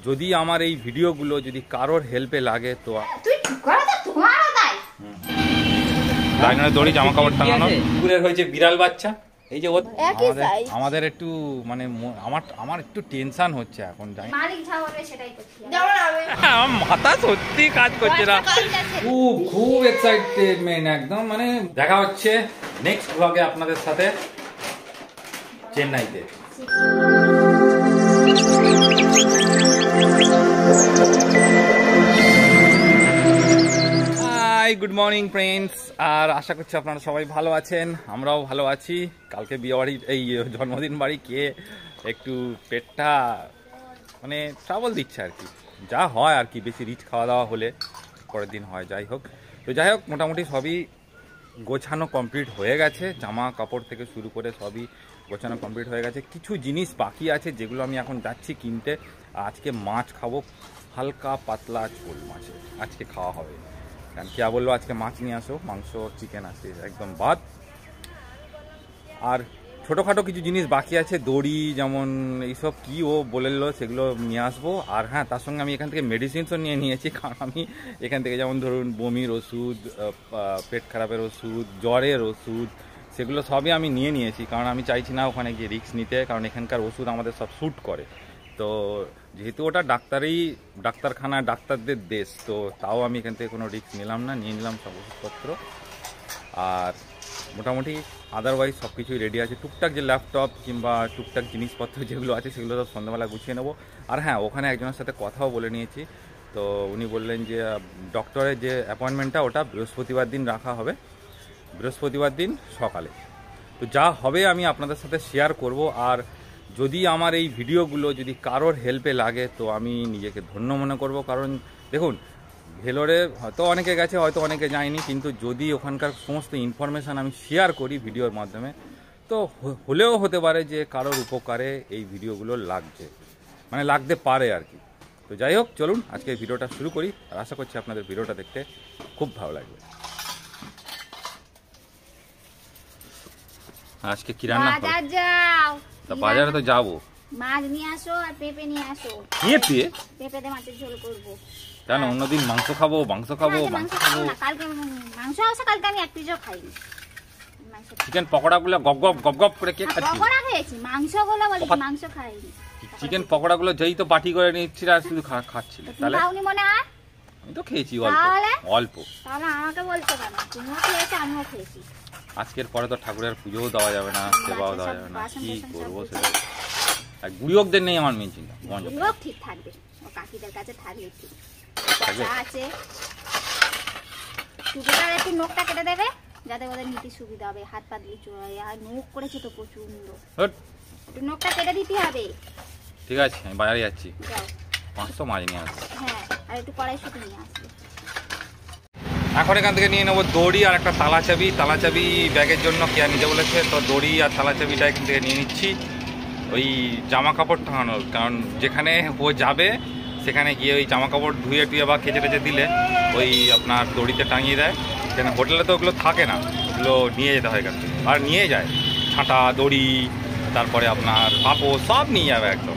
যদি আমার এই ভিডিওগুলো যদি কারোর হেল্পে লাগে তো দড়ি জামা কাপড় টাঙানো কুকুরের হয়েছে বিড়াল বাচ্চা। এই যে আমাদের একটু মানে আমার একটু টেনশন হচ্ছে এখন, জানি মাথা সত্যি কাজ করছে না, খুব এক্সাইটেডমেন্ট একদম। মানে দেখা হচ্ছে নেক্সট ব্লগে আপনাদের সাথে চেন্নাইতে। গুড মর্নিং ফ্রেন্ডস, আর আশা করছি আপনারা সবাই ভালো আছেন, আমরাও ভালো আছি। কালকে বিয়ে বাড়ি এই জন্মদিন বাড়ি কে একটু পেটটা মানে ট্রাবল দিচ্ছে আর কি, যা হয় আর কি, বেশি রিচ খাওয়া দাওয়া হলে পরের দিন হয়। যাই হোক মোটামুটি সবই গোছানো কমপ্লিট হয়ে গেছে, জামা কাপড় থেকে শুরু করে সবই গোছানো কমপ্লিট হয়ে গেছে। কিছু জিনিস বাকি আছে যেগুলো আমি এখন যাচ্ছি কিনতে। আজকে মাছ খাবো, হালকা পাতলা ঝোল মাছের আজকে খাওয়া হবে। কারণ কে বললো আজকে মাছ নিয়ে আসো, মাংস চিকেন আছে একদম বাদ। আর ছোটোখাটো কিছু জিনিস বাকি আছে, দড়ি যেমন এইসব কি ও বললো সেগুলো নিয়ে আসবো। আর হ্যাঁ, তার সঙ্গে আমি এখান থেকে মেডিসিনসও নিয়ে নিয়েছি, কারণ আমি এখান থেকে যেমন ধরুন বমির ওষুধ, পেট খারাপের ওষুধ, জ্বরের ওষুধ, সেগুলো সবই আমি নিয়ে নিয়েছি। কারণ আমি চাইছি না ওখানে গিয়ে রিস্ক নিতে, কারণ এখানকার ওষুধ আমাদের সব শ্যুট করে। তো যেহেতু ওটা ডাক্তারখানা ডাক্তারদের দেশ, তো তাও আমি এখান থেকে কোনো রিস্ক নিলাম না, নিয়ে নিলাম সব ওষুধপত্র। আর মোটামুটি আদারওয়াইজ সব কিছুই রেডি আছে। টুকটাক যে ল্যাপটপ কিংবা টুকটাক জিনিসপত্র যেগুলো আছে সেগুলো সব সন্ধ্যাবেলা গুছিয়ে নেবো। আর হ্যাঁ, ওখানে একজনের সাথে কথাও বলে নিয়েছি, তো উনি বললেন যে ডক্টরের যে অ্যাপয়েন্টমেন্টটা ওটা বৃহস্পতিবার দিন রাখা হবে, বৃহস্পতিবার দিন সকালে। তো যা হবে আমি আপনাদের সাথে শেয়ার করব। আর যদি আমার এই ভিডিওগুলো যদি কারোর হেল্পে লাগে তো আমি নিজেকে ধন্য মনে করব। কারণ দেখুন, ভেলোরে হয়তো অনেকে গেছে, হয়তো অনেকে যায়নি, কিন্তু যদি ওখানকার সমস্ত ইনফরমেশান আমি শেয়ার করি ভিডিওর মাধ্যমে, তো হলেও হতে পারে যে কারোর উপকারে এই ভিডিওগুলো লাগতে পারে আর কি। তো যাই হোক, চলুন আজকে ভিডিওটা শুরু করি। আর আশা করছি আপনাদের ভিডিওটা দেখতে খুব ভালো লাগবে। আজকে কি রান্না তা বাজারে তো যাবো, মাছ নিয়ে আসো আর পেঁপে নিয়ে আসো। পেঁপে দিয়ে মাছের ঝোল করবো। কেন অন্যদিন মাংস খাবো? কালকে মাংস আছে, কালকে আমি এক পিসও খাইনি। চিকেন পকোড়াগুলো গপ গপ করে কে খাচ্ছে? পকোড়া খেয়েছি, মাংসগুলো বলি মাংস খাইনি। চিকেন পকোড়াগুলো যেই তো বাটি করে নিচ্ছি আর শুধু খাচ্ছিল। তাহলে খাওনি মনে হয়? আমি তো খেয়েছি অল্প। তাহলে আমাকে বলতে কেন? তুমিও খেয়েছো, আমিও খেয়েছি। আজকের পরে তো ঠাকুরের পুজোও দেওয়া যাবে না, সেবাও দেওয়া যাবে না, কি করবো সেটা। আর গুড়িয়োগদের নেই আমার মেন চিন্তা, গুড়িয়োগ ঠিক থাকবে, ও কাকিদের কাছে থাকবে ঠিক আছে। চুটিটার একটু নখটা কেটে দেবে যাতে ওদের নিতে সুবিধা হবে, হাত পা দিয়ে চড়াই। আর নখ করেছে তো প্রচন্ড, একটু নখটা কেটে দিতে হবে। ঠিক আছে, আমি বাজারে যাচ্ছি, 500 মাছ নিয়ে আসবো। হ্যাঁ, আর একটু কড়াইশুঁটি নিয়ে আসবে। এখন এখান থেকে নিয়ে নেবো দড়ি আর একটা তালা চাবি ব্যাগের জন্য কে নিতে বলেছে, তো দড়ি আর তালা চাবিটা এখান থেকে নিয়ে নিচ্ছি ওই জামা কাপড় টাঙানোর। কারণ যেখানে ও যাবে সেখানে গিয়ে ওই জামা কাপড় ধুয়ে বা কেচে দিলে ওই আপনার দড়িতে টাঙিয়ে দেয়। সেখানে হোটেলে তো ওগুলো থাকে না, ওগুলো নিয়ে যেতে হয় এখান থেকে। আর নিয়ে যায় ছাঁটা, দড়ি, তারপরে আপনার পাপড় সব নিয়ে যাবে একদম।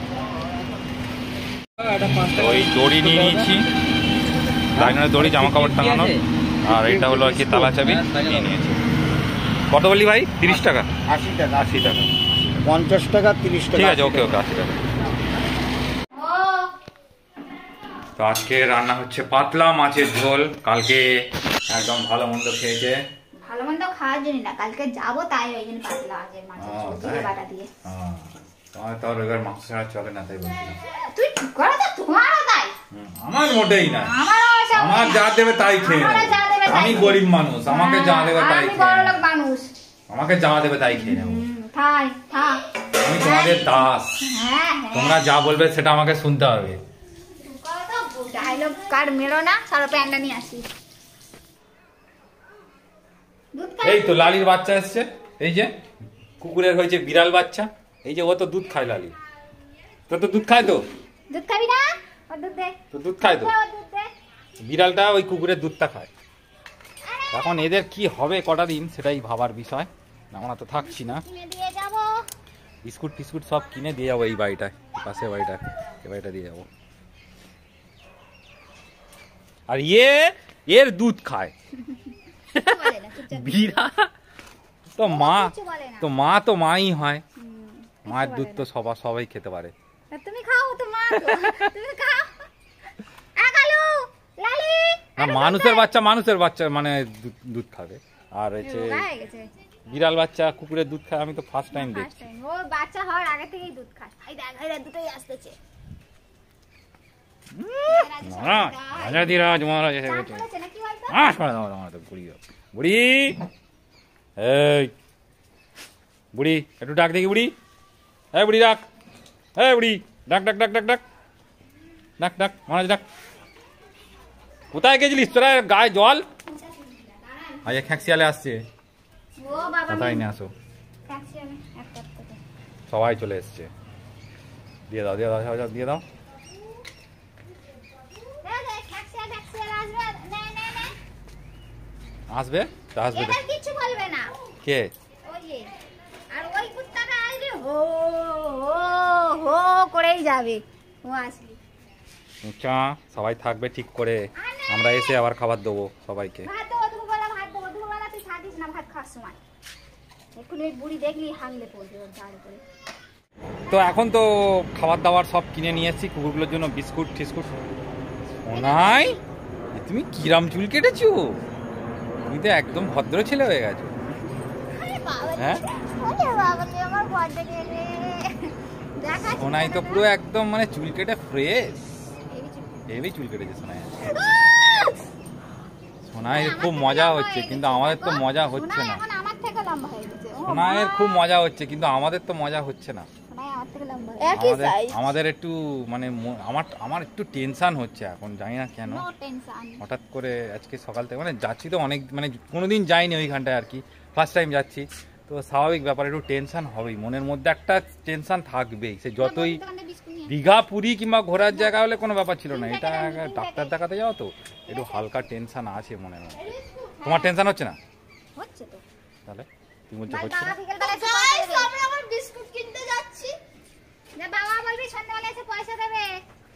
ওই দড়ি নিয়ে নিয়েছি, লাইনের দড়ি জামা কাপড় টাঙানো। আর এটা হলো আর কি তালা চাবি নিয়ে নিয়েছি। কত বললি ভাই? 30 টাকা? 80 টাকা। 80 টাকা, 50 টাকা, 30 টাকা। ঠিক আছে, ওকে 80 টাকা। তো আজকে রান্না হচ্ছে পাতলা মাছের ঝোল। কালকে একদম ভালো মন্দ খেয়েছে। ভালো মন্দ খাওয়ার জন্য না, কালকে যাবো তাই ওই জন্য পাতলা মাছের ঝোল দিয়ে বাটা দিয়ে। তোমার তো এবার মাংস ছাড়া চলে না, তাই বলছিলাম। তুই ঠিক করে তো, তোমারও তাই। আমার মোটেই না, আমার যা দেবে তাই খেয়ে নেব। আমি গরিব মানুষ, আমাকে যা দেবে তাই খেয়ে নেব। বড় লোক মানুষ, আমাকে যা দেবে তাই খেয়ে নেব। আমি তোমাদের দাস, তোমরা যা বলবে সেটা আমাকে শুনতে হবে। ডায়লগ কার মেরো না, সারা প্যান্ডা নিয়ে আসি। এই তো লালির বাচ্চা এসছে, এই যে কুকুরের হয়েছে বিড়াল বাচ্চা। এই যে ও তো দুধ খায়, লালি তো দুধ খায়। তো দুধ খাবি না? ও দুধ দে। তো দুধ খায় তো, বিড়ালটা ওই কুকুরের দুধটা খায়। এখন এদের কি হবে কটা দিন সেটাই ভাবার বিষয়। আমরা তো থাকছি না, বিস্কুট ফিস্কুট সব কিনে দিয়ে যাবো এই বাড়িটায়, পাশে বাড়িটা, এই বাড়িটা দিয়ে যাবো। আর এর দুধ খায়। বিড়াল তো মা তো মাই হয়, মায়ের দুধ তো সবাই খেতে পারে। তুমি খাও তো মা, তুমি খাও। মানুষের বাচ্চা মানে দুধ খাবে, আর হচ্ছে বিড়াল বাচ্চা কুকুরের দুধ খায়। আমি তো ফার্স্ট টাইম দেখছি। ও বাচ্চা হওয়ার আগে থেকেই দুধ খায়। এই দেখ এই দুটোই আসতেছে। রাজাধিরাজ মহারাজ এসে গেছে। বুড়ি এই বুড়ি একটু ডাক দেখি বুড়ি, হ্যাঁ বুড়ি ডাক, হ্যাঁ বুড়ি ডাক ডাক ডাক ডাক ডাক ডাক ডাক মহারাজ ডাক। কোথায় গেছিলিস তোরা? গায়ে জল। আজ খ্যাঁকশিয়ালে আসছে, কোথায় নিয়ে আসো। সবাই চলে এসছে। দিয়ে দাও দিয়ে দাও দিয়ে দাও। আসবে তা আসবে, কিছু বলবে না। কে? আর ওই কুত্তাটা আসলে হো হো হো করেই যাবে। ও আসলে উঁচা সবাই থাকবে ঠিক করে, আমরা এসে আবার খাবার দেবো সবাইকে। ভাত দেবো দুপুরবেলা, ভাত দেবো দুপুরবেলা। তুই থাকিস না ভাত খাওয়ার সময়। এখন ওই বুড়ি দেখলি হাংলে পড়বে ওর দাঁড় করে। তো এখন তো খাবার দাবার সব কিনে নিয়ে এসেছি কুকুরগুলোর জন্য, বিস্কুট টিস্কুট। ওনাই তুমি কিরাম চুল কেটেছো? তুমি তো একদম ভদ্র ছেলে হয়ে গেছো। হ্যাঁ সোনাই তো পুরো একদম মানে চুল কেটে ফ্রেশ, হেভি চুল কেটেছে সোনাই। সোনাইয়ের খুব মজা হচ্ছে, কিন্তু আমাদের তো মজা হচ্ছে না। সোনাইয়ের খুব মজা হচ্ছে, কিন্তু আমাদের তো মজা হচ্ছে না। আমাদের একটু মানে আমার একটু টেনশন হচ্ছে এখন, জানি না কেন হঠাৎ করে আজকে সকাল থেকে। মানে যাচ্ছি তো অনেক, মানে কোনোদিন যাইনি ওইখানটায় আর কি, ফার্স্ট টাইম যাচ্ছি তো স্বাভাবিক ব্যাপার, একটু টেনশন হবেই, মনের মধ্যে একটা টেনশন থাকবেই। সে যতই দীঘা পুরী কিংবা ঘোরার জায়গা হলে কোনো ব্যাপার ছিল না, এটা ডাক্তার দেখাতে যাও তো একটু হালকা টেনশন আছে মনের মধ্যে। তোমার টেনশন হচ্ছে না? হচ্ছে তো। তাহলে তুমি বলছো হচ্ছে না? বিস্কুট কিনতে যাচ্ছি, বাবা বলবি সন্ধ্যাবেলা এসে পয়সা দেবে।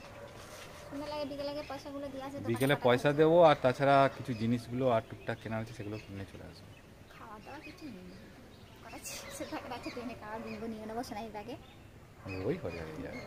বিকেলে পয়সা দেবো, আর তাছাড়া কিছু জিনিসগুলো আর টুকটাক কেনা হচ্ছে সেগুলো কিনে চলে আসবো। খাওয়া দাওয়া কিছু নেই, ট্রেনে খাওয়া গুনবো নিয়ে নেবো সোনাই ব্যাগে। ওই হয়ে যাবে।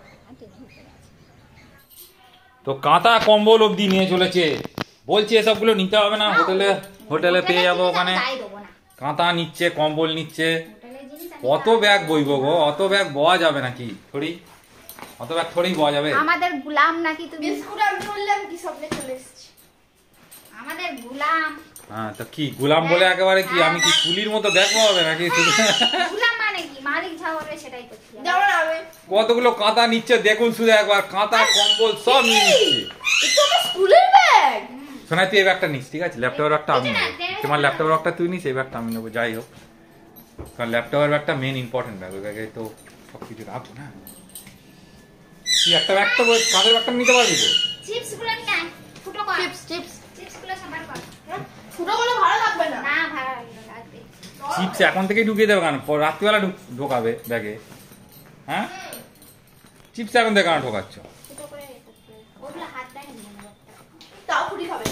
তো কাঁথা কম্বল অবধি নিয়ে চলেছে, বলছি এসবগুলো নিতে হবে না, হোটেলে পেয়ে যাবো ওখানে। কাঁথা নিচ্ছে, কম্বল নিচ্ছে। কত ব্যাগ বইবো গো? অত ব্যাগ বওয়া যাবে নাকি? থোড়ি অত ব্যাগ থোড়ি বওয়া যাবে? আমাদের গুলাম নাকি তুমি? বিস্কুট আমি বললাম কি সবলে চলে এসেছি। আমাদের গুলাম। হ্যাঁ তো কি গুলাম বলে একেবারে কি আমি কি কুলির মতো ব্যাগ পাবে নাকি? গুলাম মানে কি? মালিক যা বলবে সেটাই করছি। কতগুলো কাঁথা নিচ্ছে দেখুন শুধু একবার, কাঁথা কম্বল সব নিয়ে নিচ্ছে। এটা তো স্কুলের ব্যাগ। শোনা তুই এই ব্যাগটা নিস, ঠিক আছে? ল্যাপটপের ব্যাগটা আমি নেবো, তোমার ল্যাপটপের ব্যাগটা তুই নিস, এই ব্যাগটা আমি নেবো। যাই হোক, কারণ ল্যাপটপের ব্যাগটা মেন ইম্পর্টেন্ট ব্যাগ, ওই ব্যাগে তো সবকিছু রাখবো না। তুই একটা ব্যাগ তো কাঁধের ব্যাগটা নিতে পারবি তো? চিপস গুলো নিয়ে আয়, ফুটো কর। চিপস গুলো সাবার কর। ফুটো গুলো ভালো লাগবে না। না ভালো লাগবে। চিপস এখন থেকেই ঢুকিয়ে দেবে কেন? রাত্রিবেলা ঢোকাবে ব্যাগে? হ্যাঁ চিপস এখন থেকে কেন ঢোকাচ্ছ? ফুটো করে ওগুলো হাত দিয়ে নিয়ে নেব। তাও ফুটি খাবে।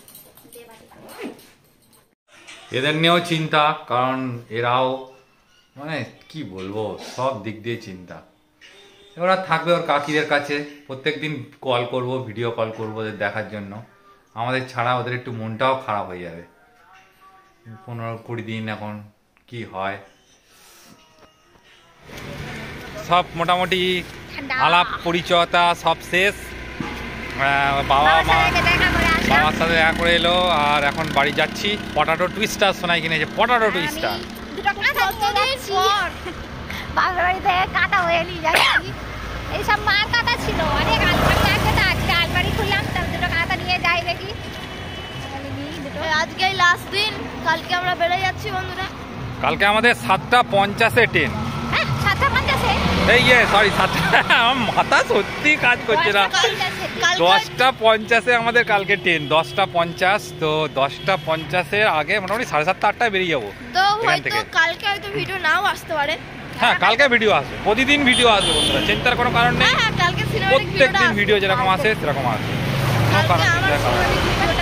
এদের নিয়েও চিন্তা, কারণ এরাও মানে কি বলবো সব দিক দিয়ে চিন্তা। ওরা থাকবে ওর কাকিদের কাছে, প্রত্যেকদিন কল করব, ভিডিও কল করবো ওদের দেখার জন্য। আমাদের ছাড়া ওদের একটু মনটাও খারাপ হয়ে যাবে। 15-20 দিন এখন কি হয়। সব মোটামুটি আলাপ পরিচয়তা সব শেষ। বাবার সাথে দেখা করে এলো, আর এখন বাড়ি যাচ্ছি। পটাটো টুইস্টার সোনাই কিনেছে, পটাটো টুইস্টার। বাবার বাড়িতে কাটা হয়ে নিয়ে যাচ্ছি। এইসব মার কাটা ছিল, অনেক আলমারি আছে তো আজকে আলমারি খুললাম, তার দুটো কাটা নিয়ে যাই দেখি। আজকেই লাস্ট দিন, কালকে আমরা বেরিয়ে যাচ্ছি বন্ধুরা। কালকে আমাদের 7:50-এ ট্রেন। হ্যাঁ 7:50-এ? এই সরি 7টা, আমার মাথা সত্যি কাজ করছে না। 10:50-এ আমাদের কালকে ট্রেন, 10:50। তো 10:50-এর আগে মোটামুটি 7:30-8টায় বেরিয়ে যাবো তো হয়তো কালকে হয়তো ভিডিও নাও আসতে পারে। হ্যাঁ কালকে ভিডিও আসবে, প্রতিদিন ভিডিও আসবে বন্ধুরা, চিন্তার কোনো কারণ নেই। হ্যাঁ কালকে প্রত্যেকদিন ভিডিও যেরকম আসে সেরকম আসবে, কোনো কারণ নেই।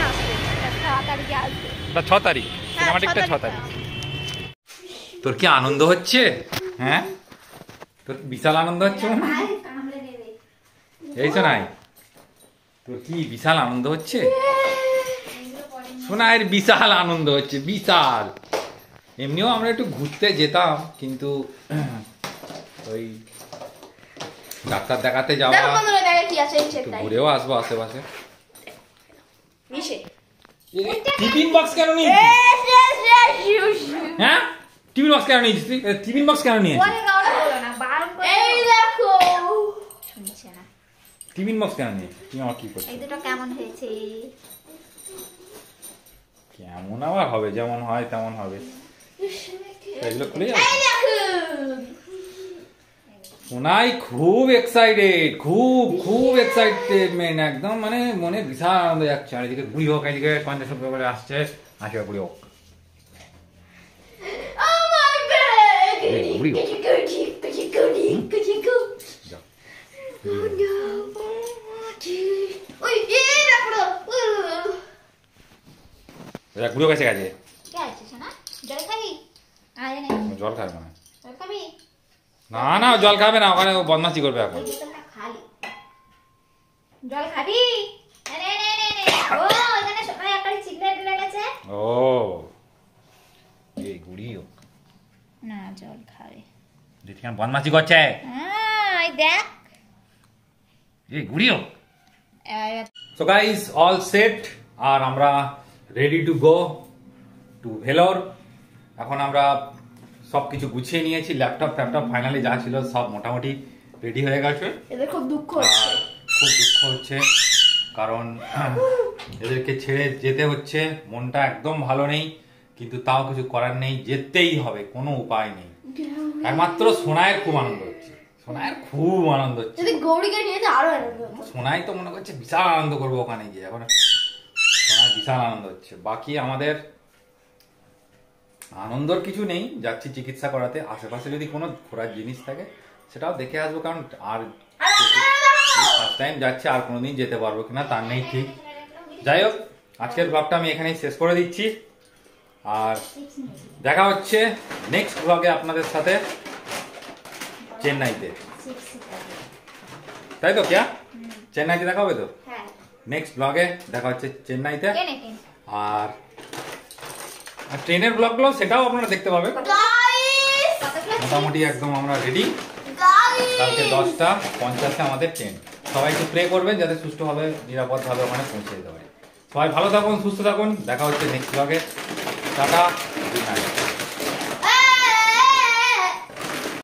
তারিখে আসবে। ওটা 6 তারিখ, সিনেমাটিকটা 6 তারিখ। তোর কি আনন্দ হচ্ছে? হ্যাঁ, তোর বিশাল আনন্দ হচ্ছে মনে হয়। এই শোনাই, তোর কি বিশাল আনন্দ হচ্ছে? শোনায়ের বিশাল আনন্দ হচ্ছে, বিশাল। এমনিও আমরা একটু ঘুরতে যেতাম, কিন্তু ওই ডাক্তার দেখাতে যাওয়া, দেখো বন্ধুরা, দেখো কি আছে এই একটু সেটটাই। ঘুরেও আসবো আশেপাশে। নিচে টিফিন বক্স কেন নিয়েছিস? হ্যাঁ, টিফিন বক্স কেন নিয়েছিস তুই? টিফিন বক্স কেন নিয়েছিস? এই দেখো, শুনছে না। টিফিন বক্স কেন নিয়েছিস? তুই আমার কি করছিস? এই দুটো কেমন হয়েছে? কেমন আবার হবে, যেমন হয় তেমন হবে। এগুলো খুলে যাবে। এই দেখো। সোনাই খুব এক্সাইটেড, খুব এক্সাইটেডমেন্ট, একদম মানে মনে বিশাল আনন্দ যাচ্ছে। আর এদিকে বুড়ি হোক, এদিকে 50 করে আসছে, আসবে বুড়ি হোক। Oh my God! এই বুড়ি হোক। যাও। ওই এই দেখো। দেখ, বুড়ি হোক এসে গেছে। কি আছে সোনা? জল খাবি? আয় নে। জল খাবে না? জল খাবি? না না, জল খাবে না, ওখানে ও বদমাশি করবে এখন। ওই বোতলটা খালি। জল খাবি? নে নে নে নে। ও, এখানে সোনা একটা সিগারেট লেগেছে। ও, এই বুড়ি হোক। না, জল খাবে। দেখি বদমাশি করছে। এই দেখ। এই বুড়ি হোক। সো গাইস, অল সেট, আর আমরা ready to go to Vellore. এখন আমরা সবকিছু গুছিয়ে নিয়েছি, ল্যাপটপ ট্যাপটপ ফাইনালি যা ছিল সব মোটামুটি রেডি হয়ে গেছে। এদের খুব দুঃখ হচ্ছে। আর খুব দুঃখ হচ্ছে, কারণ এদেরকে ছেড়ে যেতে হচ্ছে। মনটা একদম ভালো নেই, কিন্তু তাও কিছু করার নেই, যেতেই হবে, কোনো উপায় নেই। একমাত্র সোনায়ের খুব আনন্দ হচ্ছে, সোনায়ের খুব আনন্দ হচ্ছে। যদি গৌরীকে নিয়ে যায় আরো আনন্দ হতো। সোনাই তো মনে করছে বিশাল আনন্দ করবো ওখানে গিয়ে। এখন সোনার বিশাল আনন্দ হচ্ছে। বাকি আমাদের আনন্দর কিছু নেই, যাচ্ছি চিকিৎসা করাতে। আশেপাশে যদি কোনো ঘোরার জিনিস থাকে সেটাও দেখে আসবো, কারণ আর ফার্স্ট টাইম যাচ্ছে, আর কোনোদিন যেতে পারবো কিনা তার নেই ঠিক। যাই হোক, আজকের ব্লগটা আমি এখানেই শেষ করে দিচ্ছি, আর দেখা হচ্ছে নেক্সট ব্লগে আপনাদের সাথে চেন্নাইতে। তাই তো? क्या চেন্নাইতে দেখা হবে তো? হ্যাঁ। নেক্সট ব্লগে দেখা হচ্ছে চেন্নাইতে। কেনে কেনে। আর ট্রেনের ব্লগগুলো সেটাও আপনারা দেখতে পাবেন। গাইস, মোটামুটি একদম আমরা রেডি। গাইস, কালকে 10:50 আমাদের ট্রেন। সবাই একটু প্রে করবেন যাতে সুষ্ঠুভাবে নিরাপদভাবে ওখানে পৌঁছে যেতে পারে। সবাই ভালো থাকুন, সুস্থ থাকুন, দেখা হচ্ছে নেক্সট ব্লগে। Tata, good night.